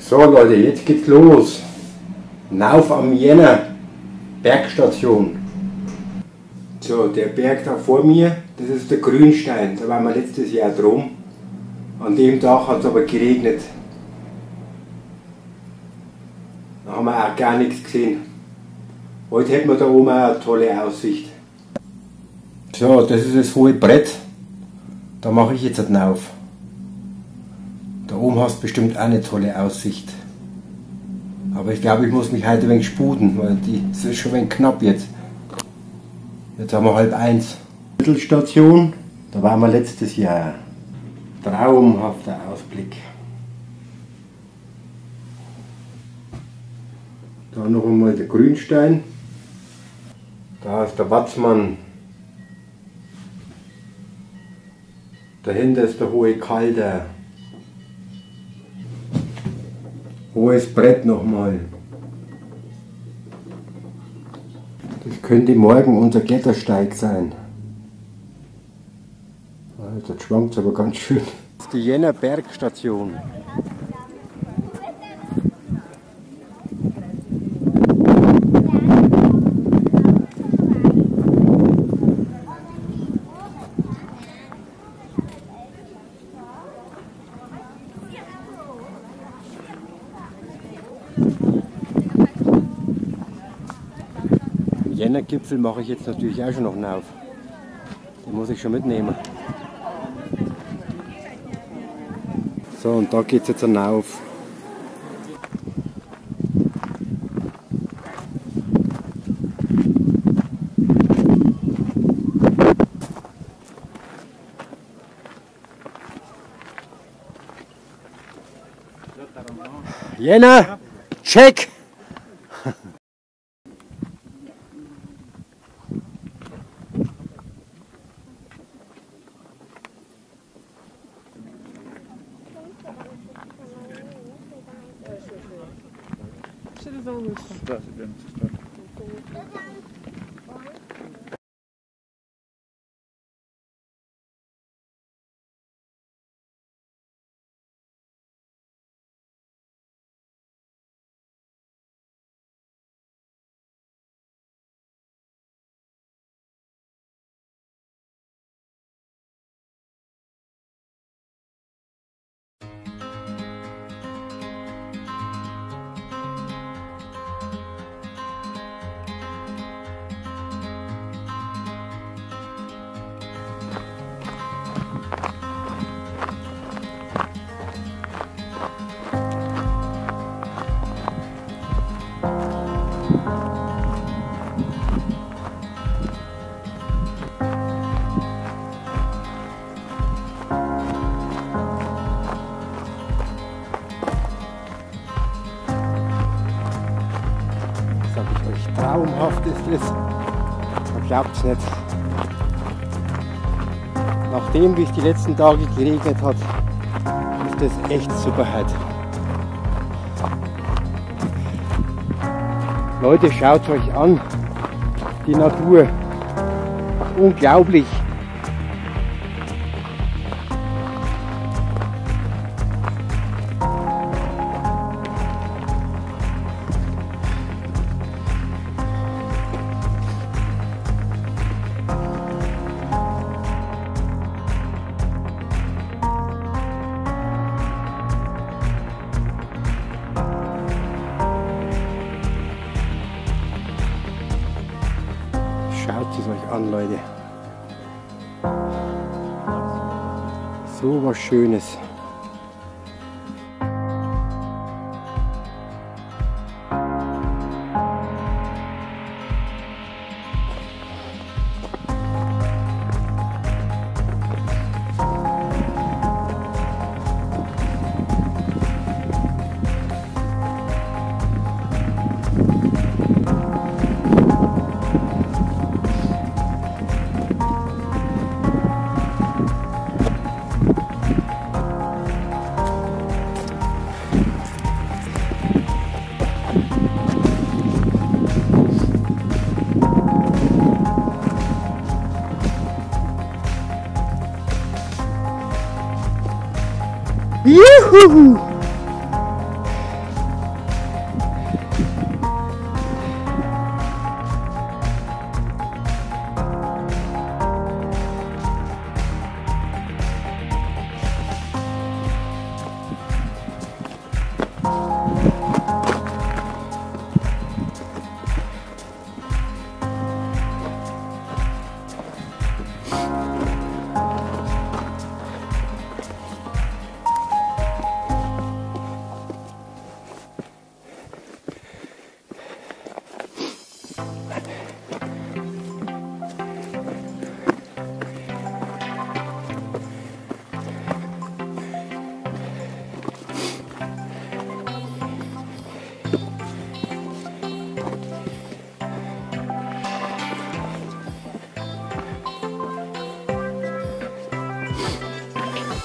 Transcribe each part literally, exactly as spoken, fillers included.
So Leute, jetzt geht's los. Nauf am Jänner, Bergstation. So, der Berg da vor mir, das ist der Grünstein. Da waren wir letztes Jahr drum. An dem Tag hat es aber geregnet. Da haben wir auch gar nichts gesehen. Heute hätten wir da oben auch eine tolle Aussicht. So, das ist das hohe Brett. Da mache ich jetzt hinauf. Da oben hast du bestimmt auch eine tolle Aussicht. Aber ich glaube, ich muss mich heute ein wenig sputen, weil die, es ist schon ein wenig knapp jetzt. Jetzt haben wir halb eins. Mittelstation, da waren wir letztes Jahr. Traumhafter Ausblick. Da noch einmal der Grünstein. Da ist der Watzmann. Dahinter ist der hohe Calder. Hohes Brett nochmal. Das könnte morgen unser Klettersteig sein. Das schwankt aber ganz schön. Das ist die Jänner Bergstation. Jänner Gipfel mache ich jetzt natürlich auch schon noch hinauf. Den muss ich schon mitnehmen. So, und da geht es jetzt hinauf. Jänner, check! Traumhaft ist es. Man glaubt es nicht. Nachdem, wie es die letzten Tage geregnet hat, ist das echt super heute. Leute, schaut euch an. Die Natur. Unglaublich. Schaut es euch an, Leute. So was Schönes. Juhu!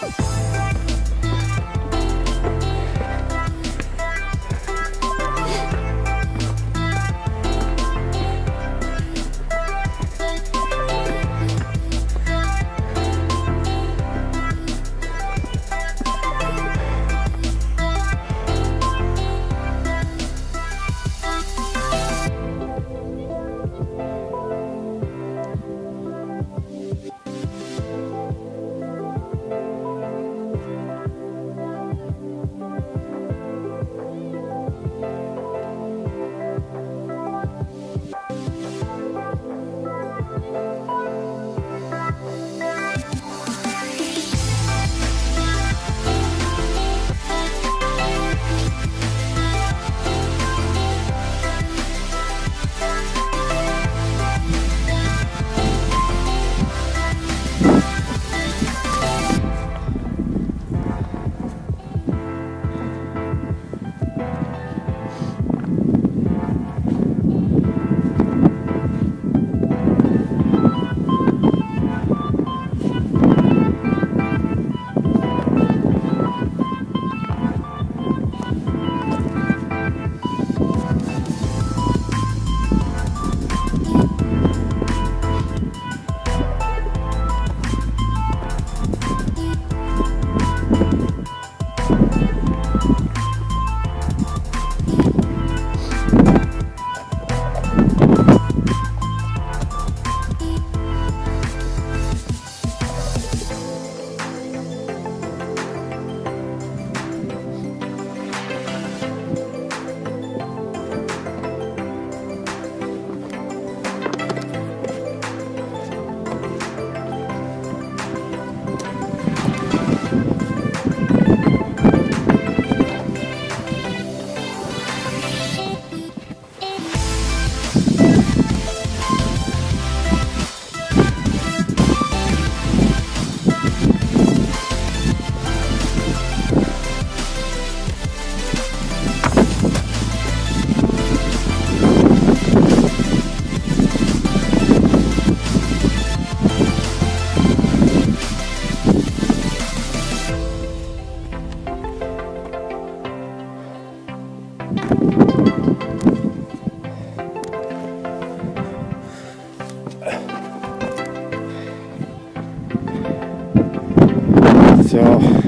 So.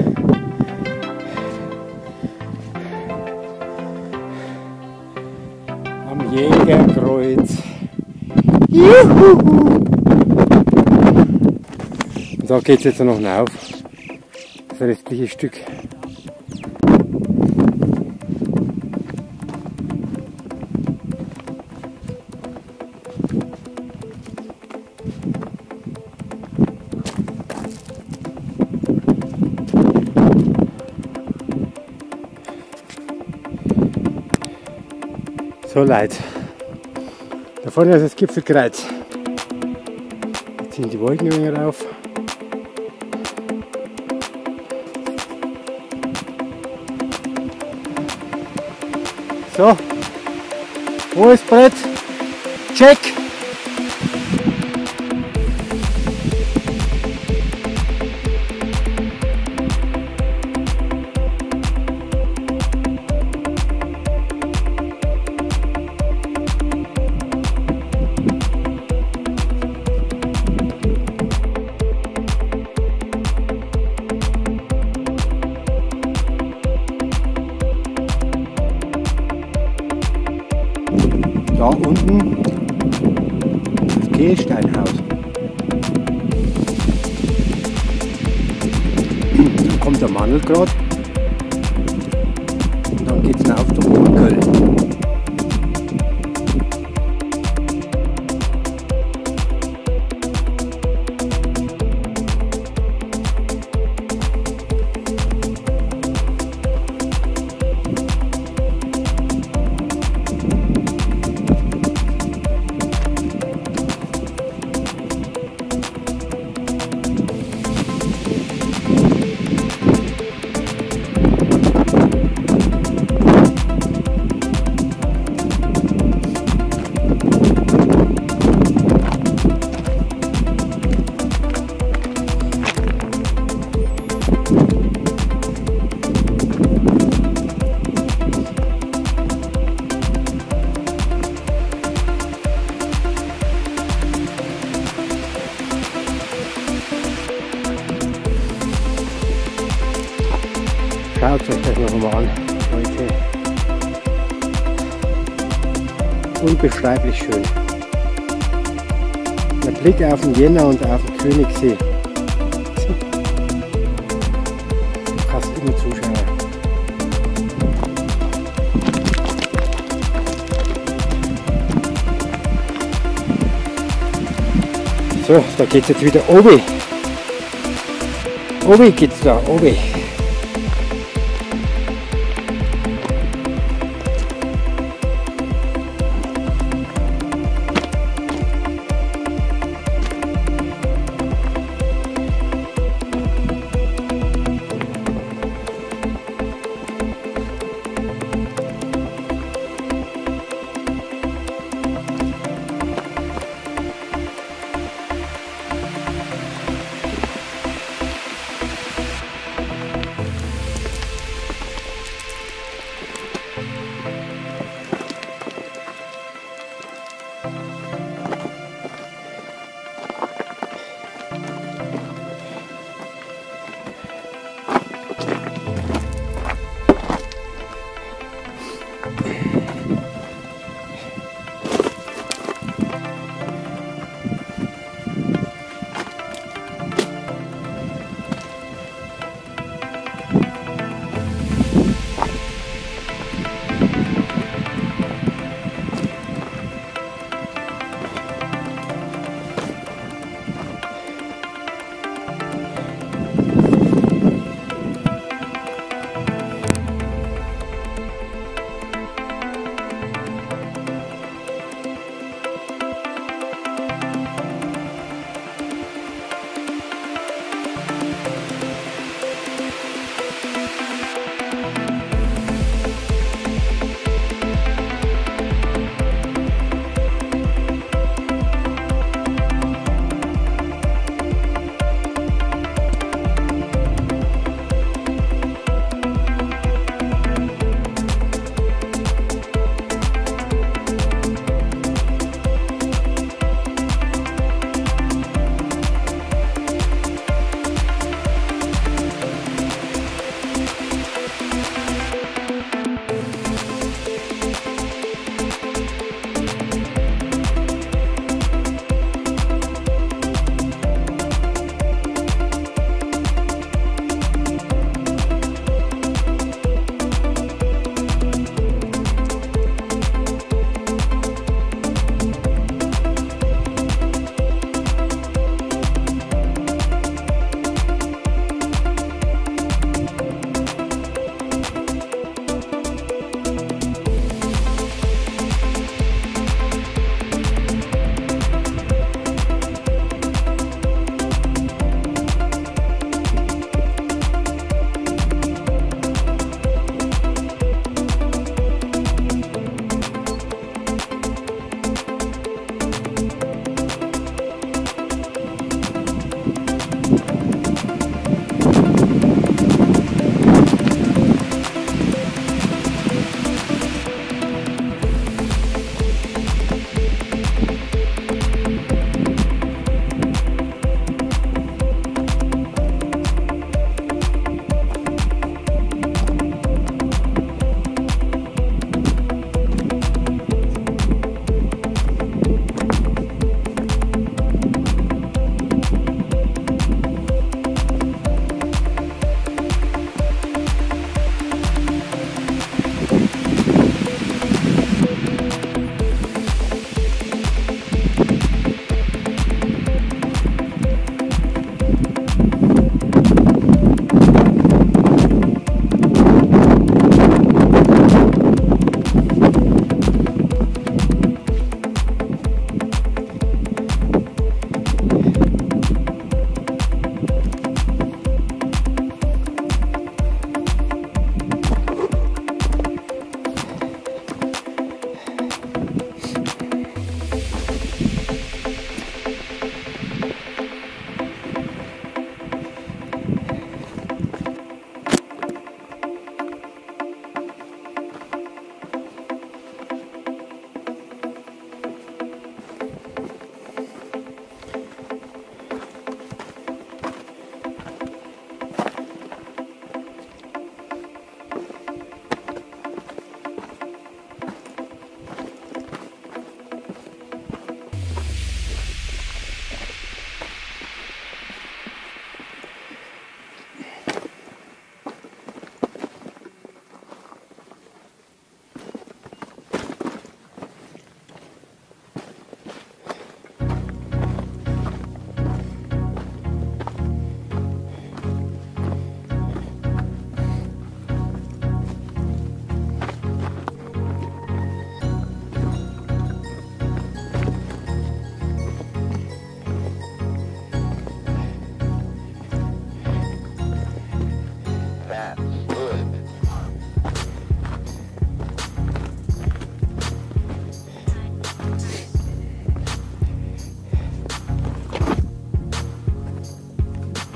Am Jägerkreuz. Juhu! Und da geht es jetzt noch hinauf. Das restliche Stück. So Leute, da vorne ist das Gipfelkreuz. Jetzt ziehen die Wolken ein wenig rauf. So, wo ist Brett? Check! Da unten das Kehlsteinhaus. Dann kommt der Mandelgrat und dann geht es auf zum Burgköln. Schaut euch das noch einmal an, Leute. Unbeschreiblich schön. Der Blick auf den Jänner und auf den Königssee. Fast immer Zuschauer. So, da geht's jetzt wieder obi. Obi geht's da, obi.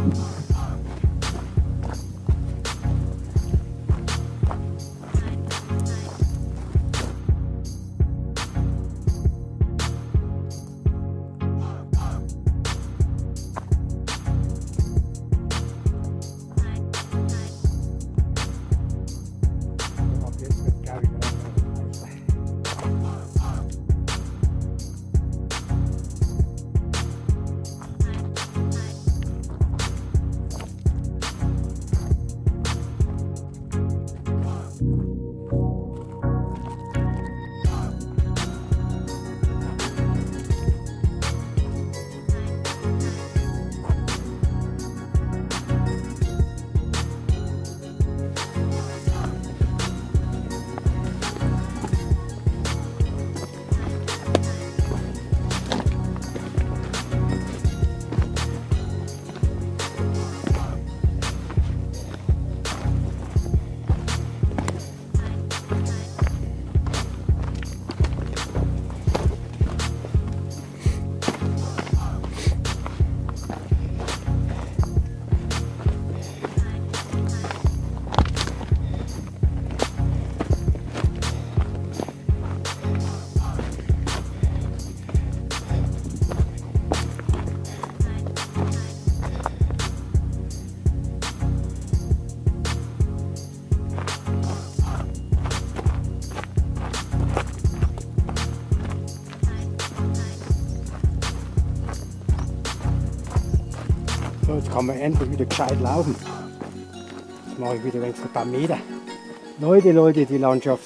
So, jetzt kann man endlich wieder gescheit laufen. Jetzt mache ich wieder wenigstens ein paar Meter. Leute, Leute, die Landschaft.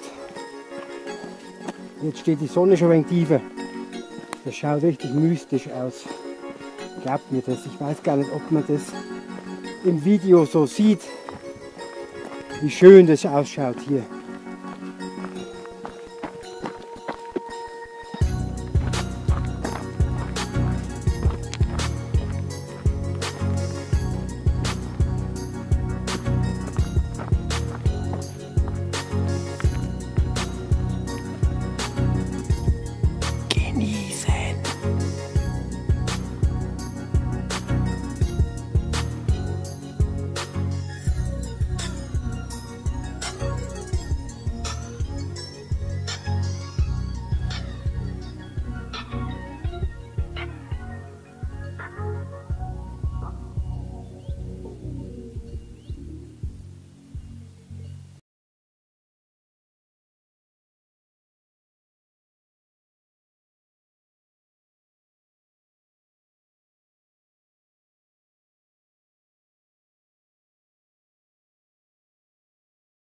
Jetzt steht die Sonne schon ein wenig tiefer. Das schaut richtig mystisch aus. Glaubt mir das. Ich weiß gar nicht, ob man das im Video so sieht, wie schön das ausschaut hier.